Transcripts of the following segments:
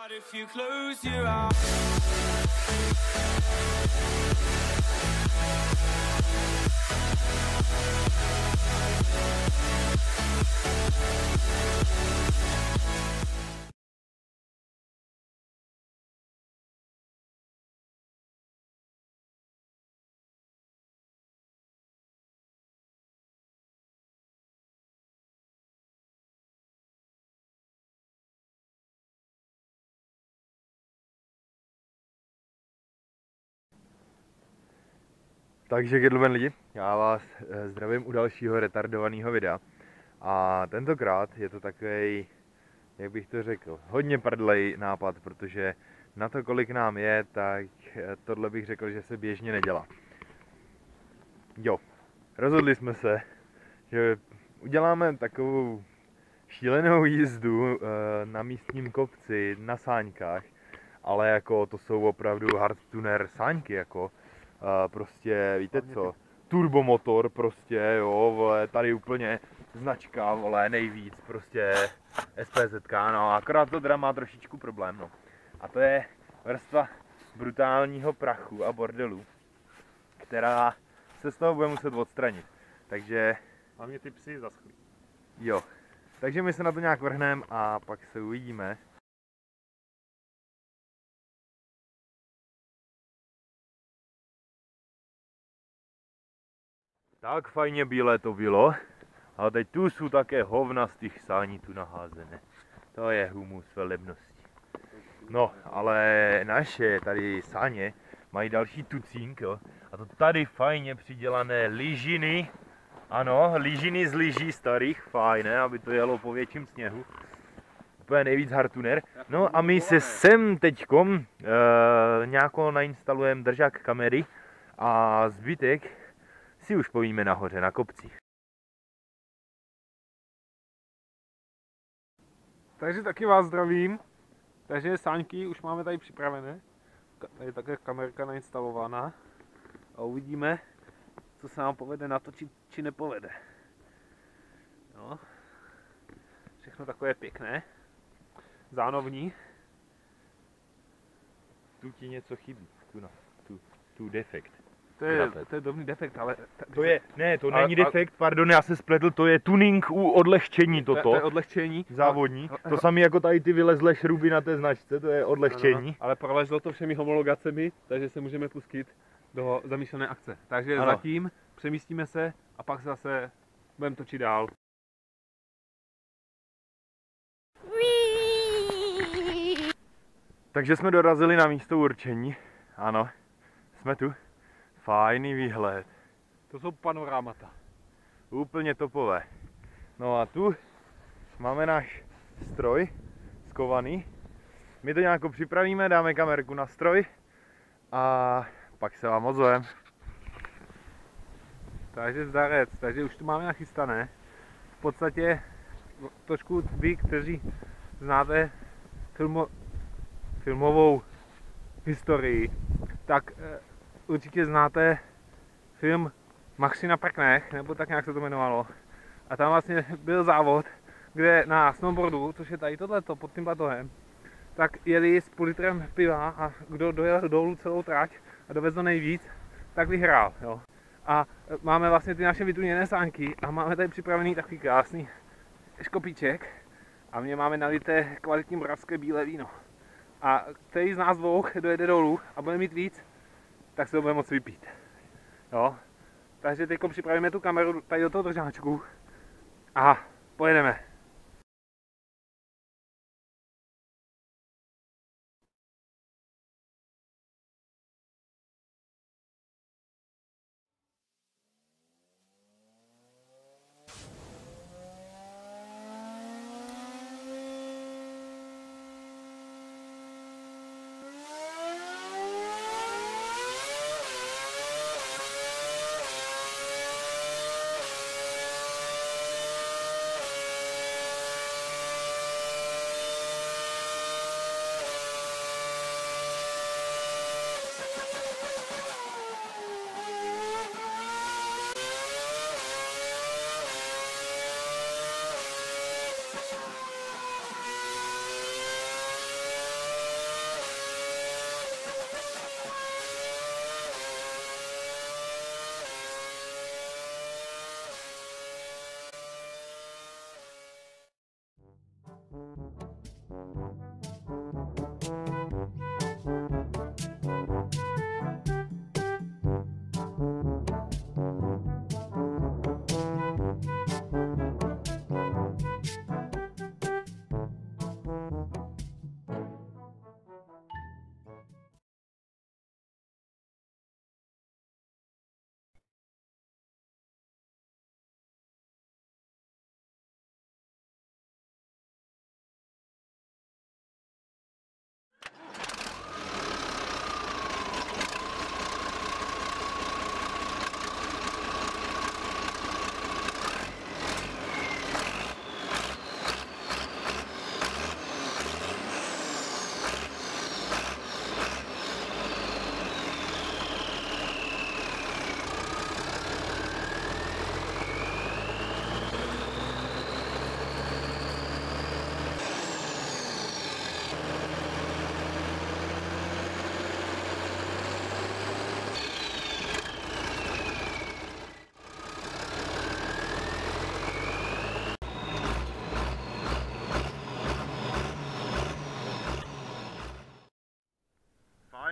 Takže gentlemen lidi, já vás zdravím u dalšího retardovaného videa. A tentokrát je to takový, jak bych to řekl, hodně prdlej nápad, protože na to, kolik nám je, tak tohle bych řekl, že se běžně nedělá. Jo, rozhodli jsme se, že uděláme takovou šílenou jízdu na místním kopci, na sáňkách, ale jako to jsou opravdu hardtuner sáňky, jako prostě, víte co, turbomotor prostě, jo, vole, tady úplně značka, vole, nejvíc, prostě SPZK, no, akorát to teda má trošičku problém, no. A to je vrstva brutálního prachu a bordelu, která se z toho bude muset odstranit, takže... Hlavně ty psy zaschlí. Jo, takže my se na to nějak vrhneme a pak se uvidíme. Tak fajně bílé to bylo, ale teď tu jsou také hovna z těch sání tu naházené. To je humus velebnosti. No, ale naše tady sáně mají další tucínk, jo. A to tady fajně přidělané lyžiny. Ano, lyžiny z lyží starých, fajné, aby to jelo po větším sněhu. Úplně nejvíc hardtuner. No a my se sem teďkom nějakou nainstalujeme držák kamery a zbytek si už povíme nahoře na kopcích. Takže taky vás zdravím. Takže sáňky už máme tady připravené. Tady je také kamerka nainstalovaná. A uvidíme, co se nám povede natočit, či nepovede. No. Všechno takové pěkné. Zánovní. Tu ti něco chybí, tu defekt. To je drobný defekt, ale... To je, ne, to není defekt, pardon, já se spletl, to je tuning u odlehčení toto. To je odlehčení. Závodní. To samé jako tady ty vylezlé šrouby na té značce, to je odlehčení. No, ale prolezlo to všemi homologacemi, takže se můžeme pustit do zamýšlené akce. Takže ano. Zatím přemístíme se a pak zase budeme točit dál. Takže jsme dorazili na místo určení. Ano, jsme tu. Fajný výhled. To jsou panorámata. Úplně topové. No a tu máme náš stroj skovaný. My to nějak připravíme, dáme kamerku na stroj a pak se vám ozvem. Takže zdarec, takže už tu máme nachystané. V podstatě trošku vy, kteří znáte filmovou historii, tak určitě znáte film Machři na prknech, nebo tak nějak se to jmenovalo. A tam vlastně byl závod, kde na snowboardu, což je tady tohleto pod tím batohem, tak jeli s půl litrem piva a kdo dojel dolů celou trať a dovezl nejvíc, tak vyhrál. Jo. A máme vlastně ty naše vytuněné sánky a máme tady připravený takový krásný škopíček a my máme nalité kvalitní moravské bílé víno. A který z nás dvou dojede dolů a bude mít víc, tak se to bude moct vypít. Jo. Takže teď připravíme tu kameru tady do toho držáčku a pojedeme.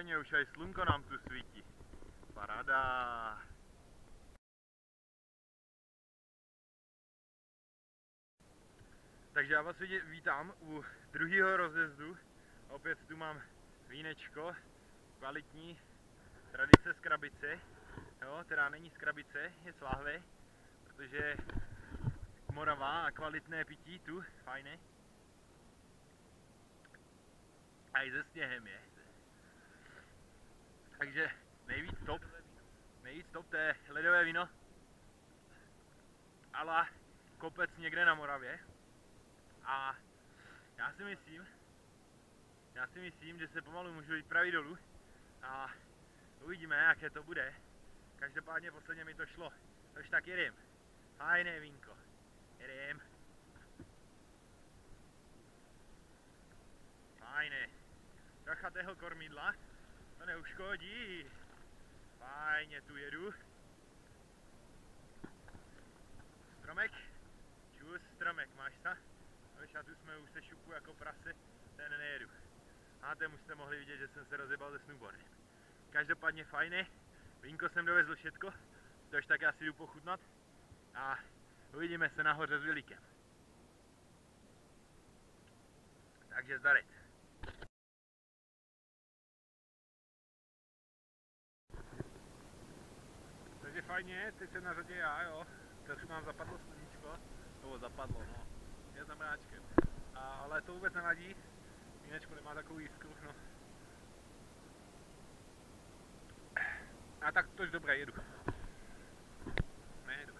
fajně, už aj slunko nám tu svítí. Paráda. Takže já vás vítám u druhého rozjezdu. Opět tu mám vínečko, kvalitní, tradice z krabice. Jo, teda není z krabice, je z láhve, protože Morava a kvalitné pití tu, fajné. A i se sněhem je. Takže nejvíc top, to je ledové víno. Ale kopec někde na Moravě. A já si myslím, že se pomalu můžu vypravit dolů a uvidíme, jaké to bude. Každopádně posledně mi to šlo, takže tak jedem. Fajné vínko, jedem. Fajné, trocha tého kormidla, to neuškodí. Fajně tu jedu. Stromek, čus stromek, máš sa? A tu jsme už se šupu jako prase, ten nejedu. A ten už jste mohli vidět, že jsem se rozjebal se snowboardem. Každopádně fajné, vínko jsem dovezl všetko, tož tak já si jdu pochutnat a uvidíme se nahoře s Vilikem. Takže zdarec. Takže fajně, teď jsem na řadě já, jo. Teď nám zapadlo sluníčko, nebo zapadlo, no. Je za mráčkem. Ale to vůbec nevadí, vínečko nemá takovou jiskru, no. A tak tož dobré, jedu. Nejedu.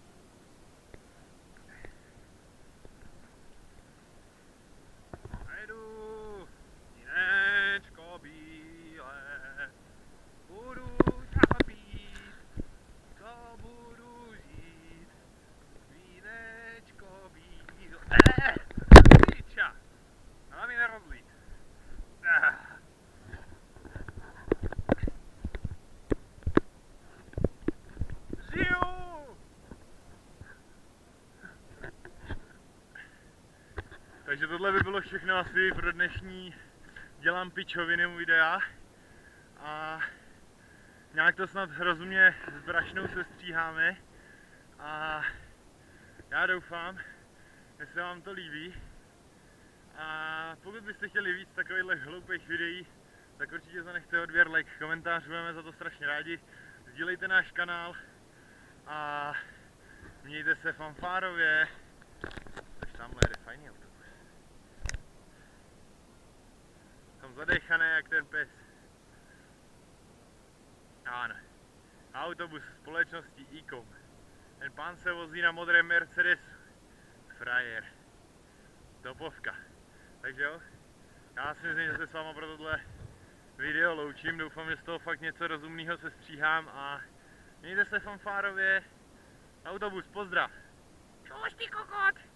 Jedu, vínečko bílé, budu pít, to budu žít, vínečko bílé. Píča, ale mi nerozlít. Takže tohle by bylo všechno asi pro dnešní dělám pičoviny videa a nějak to snad rozumně s brašnou sestříháme a já doufám, že se vám to líbí a pokud byste chtěli víc takovýchhle hloupých videí, tak určitě zanechte odběr, like, komentář, budeme za to strašně rádi, sdílejte náš kanál a mějte se fanfárově, takže tamhle jede fajný autobus. Jsem zadechaný jak ten pes. Ano. Autobus společnosti E-Com. Ten pán se vozí na modrém Mercedesu. Frajer. Topovka. Takže jo, já si myslím, že se s váma pro tohle video loučím. Doufám, že z toho fakt něco rozumného se stříhám a mějte se fanfárově. Autobus, pozdrav. Čus ty kokot.